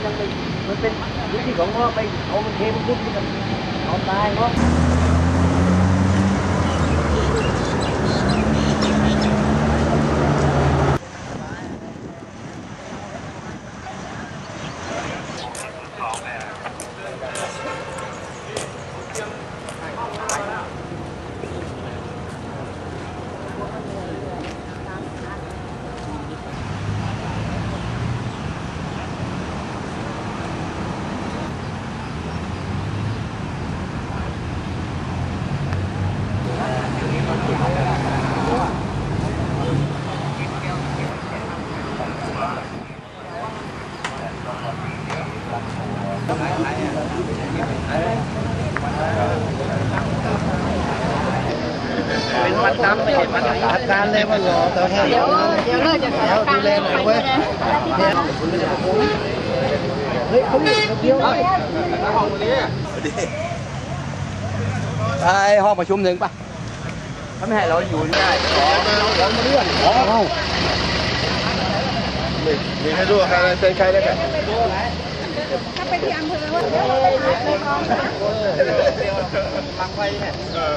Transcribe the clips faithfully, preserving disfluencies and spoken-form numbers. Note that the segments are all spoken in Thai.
ยังไม่มันเป็นวิธีของเขาไปเอามันเทมันพุทธมันเอาตายเนาะเป็นมัดดำไม่ใช่มัดอาการเลยว่ารอแต่ให้เดี๋ยวเดี๋ยวเลิกจะเดี๋ยวดูแลหน่อยเว้ยเฮ้ยเขาเรียกเดียวเลยห้องนี้ไอห้องประชุมหนึ่งป่ะเขาไม่ให้เราอยู่ได้เรามาเลื่อนอ๋อมีให้ดูใครใครใครได้กันถ้าไปที่อำเภอว่าเดี๋ยวเราไปถ่ายในกองลังไฟเนี่ย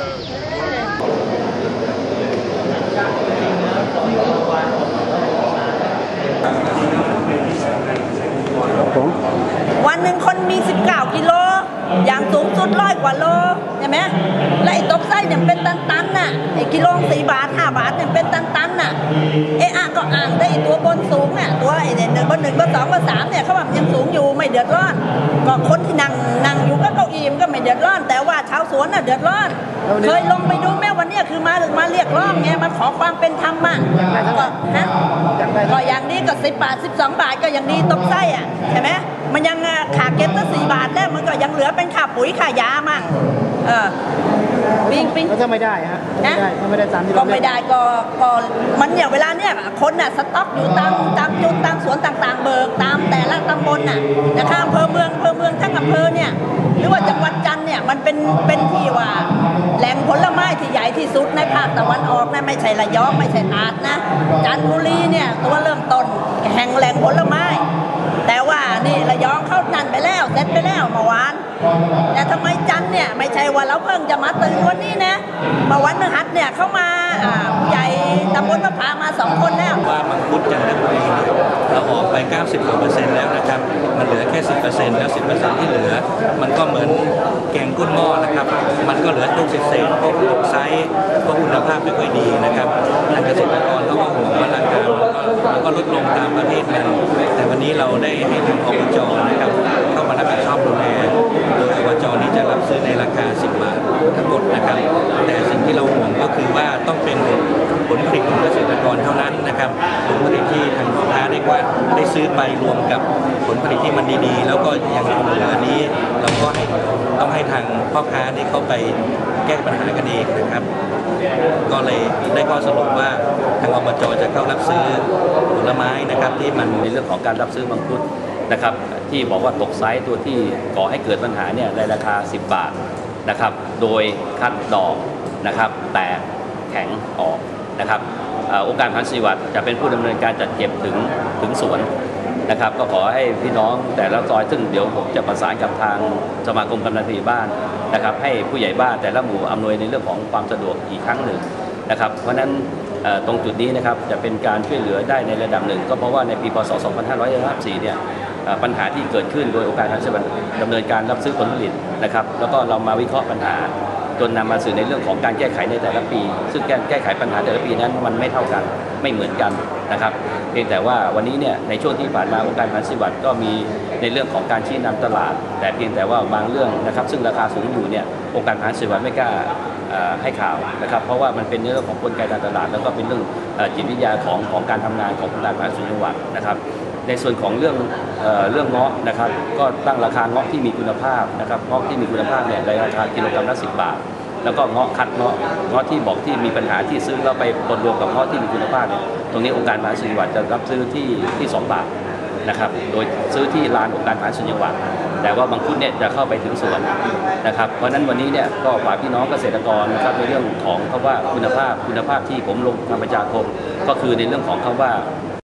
วันหนึ่งคนมีสิบเก้ากิโลอย่างสูงสุดร้อยกว่าโลใช่ไหมและไอ้ตกไส้เนี่ยเป็นตันๆน่ะไอ้กิโลสี่บาทห้าบาทเนี่ยเป็นตันๆน่ะเอะอะก็อ่างได้ตัวบนสูงน่ะตัวไอ้เนี่ยหนึ่งเบอร์หนึ่งเบอร์สองเบอร์สามเนี่ยเขาว่ายังสูงอยู่ไม่เดือดร้อนก็คนที่นั่งนั่งอยู่ก็เก้าอี้มันก็ไม่เดือดร้อนแต่ว่าชาวสวนน่ะเดือดร้อนเคยลงไปดูแม่วันนี้คือมาหรือมาเรียกร้องไงมาขอความเป็นธรรมอ่ะก็ฮะก็อย่างนี้ก็สิบบาทสิบสองบาทก็ยังดีตกไส้อ่ะใช่ไหมมันยังขาเก็บตั้งสี่บาทแล้วมันก็ยังเหลือเป็นค่าปุ๋ยค่ายามั่งเออปิ้งปิ้งแล้วถ้าไม่ได้ฮะไม่ได้ถ้าไม่ได้ตามที่เราก็ไม่ได้ก็ก็มันอย่างเวลาเนี่ยคนน่ะสต็อกอยู่ตามตามจุดตามสวนต่างๆเบิกตามแต่ละตำบลน่ะนะคะอำเภอเมืองอำเภอเมืองทั้งอำเภอเนี่ยหรือว่าจังหวัดจันทร์เนี่ยมันเป็นเป็นที่ว่าแหล่งผลไม้ที่ใหญ่ที่สุดในภาคตะวันออกนะไม่ใช่ระยองไม่ใช่ตราดนะจันทบุรีเนี่ยตัวเริ่มต้นแห่งแหล่งผลไม้แต่ว่านี่ระยองเข้านั่นไปแล้วเสร็จไปแล้วเมื่อวานแต่ทำไมจันเนี่ยไม่ใช่ว่าเราเพิ่งจะมาตื่นวันนี้นะเมื่อวันพฤหัสเนี่ยเข้ามาผู้ใหญ่ตำบลมะพร้าวมาสองคนแล้วว่ามังคุดจันทบุรีเราออกไป เก้าสิบกว่าเปอร์เซ็นต์แล้วนะครับมันเหลือแค่ สิบเปอร์เซ็นต์ แล้ว สิบเปอร์เซ็นต์ ที่เหลือมันก็เหมือนแกงกุ้งหม้อนะครับมันก็เหลือลูกเศษๆพวกลูกไซส์พวกคุณภาพไม่ค่อยดีนะครับทางเกษตรกรเขาก็ห่วงว่าราคามันก็ลดลงตามประเทศมันแต่วันนี้เราได้ให้ทางอบจนะครับเข้ามารับผิดชอบดูแลโดยอบจนี้จะรับซื้อในราคาสิบบาททั้งหมดนะครับแต่สิ่งที่เราห่วงก็คือว่าต้องเป็นผลผลิตของเกษตรกรเท่านั้นนะครับผลผลิตที่ทางพ่อค้าได้ว่าได้ซื้อไปรวมกับผลผลิตที่มันดีๆแล้วก็ยังคงเหลืออันนี้เราก็ต้องให้ทางพ่อค้าได้เข้าไปแก้ปัญหากันเองนะครับก็เลยได้ข้อสรุปว่าทางอบจจะเข้ารับซื้อผลไม้นะครับที่มันในเรื่องของการรับซื้อมังคุดนะครับที่บอกว่าตกไซส์ตัวที่ก่อให้เกิดปัญหาเนี่ยในราคาสิบบาทนะครับโดยคัดดอกนะครับแตกแข็งออกนะครับองค์การพันธุ์ศิวัตจะเป็นผู้ดำเนินการจัดเก็บถึงถึงสวนนะครับก็ขอให้พี่น้องแต่ละซอยซึ่งเดี๋ยวผมจะประสานกับทางสมาคมกำนันผู้ใหญ่บ้านนะครับให้ผู้ใหญ่บ้านแต่ละหมู่อำนวยในเรื่องของความสะดวกอีกครั้งหนึ่งนะครับเพราะฉะนั้นตรงจุดนี้นะครับจะเป็นการช่วยเหลือได้ในระดับหนึ่งก็เพราะว่าในปีพ.ศ. สองพันห้าร้อยห้าสิบสี่เนี่ยปัญหาที่เกิดขึ้นโดยองค์การพันธุ์ศิวัตดำเนินการรับซื้อผลผลิตนะครับแล้วก็เรามาวิเคราะห์ปัญหาจนนำมาสู่ในเรื่องของการแก้ไขในแต่ละปีซึ่งการแก้ไขปัญหาแต่ละปีนั้นมันไม่เท่ากันไม่เหมือนกันนะครับเพียงแต่ว่าวันนี้เนี่ยในช่วงที่ผ่านมาองค์การพันธุ์ศิวัตก็มีในเรื่องของการชี้นำตลาดแต่เพียงแต่ว่าบางเรื่องนะครับซึ่งราคาสูงอยู่เนี่ยองค์การพันธุ์ศิวัตไม่กล้าให้ข่าวนะครับเพราะว่ามันเป็นเรื่องของกลไกการตลาดแล้วก็เป็นเรื่องจิตวิทยาของของการทำงานขององค์การพันธุ์ศิวัตนะครับในส่วนของเรื่องเอ่อเรื่องเงาะนะครับก็ตั้งราคาเงาะที่มีคุณภาพนะครับเงาะที่มีคุณภาพเนี่ยในราคากิโลกรัมละสิบบาทแล้วก็เงาะคัดเงาะเงาะที่บอกที่มีปัญหาที่ซื้อแล้วไปปนรวมกับเงาะที่มีคุณภาพเนี่ยตรงนี้องค์การพันธุ์ศิวัตจะรับซื้อที่ที่สองบาทนะครับโดยซื้อที่ลานองค์การพันธุ์ศิวัตแต่ว่าบางคุดเนี่ยจะเข้าไปถึงสวนนะครับเพราะนั้นวันนี้เนี่ยก็ฝากพี่น้องเกษตรกรนะครับในเรื่องของคำว่าคุณภาพคุณภาพที่ผมลงทางประชาคมก็คือในเรื่องของคำว่า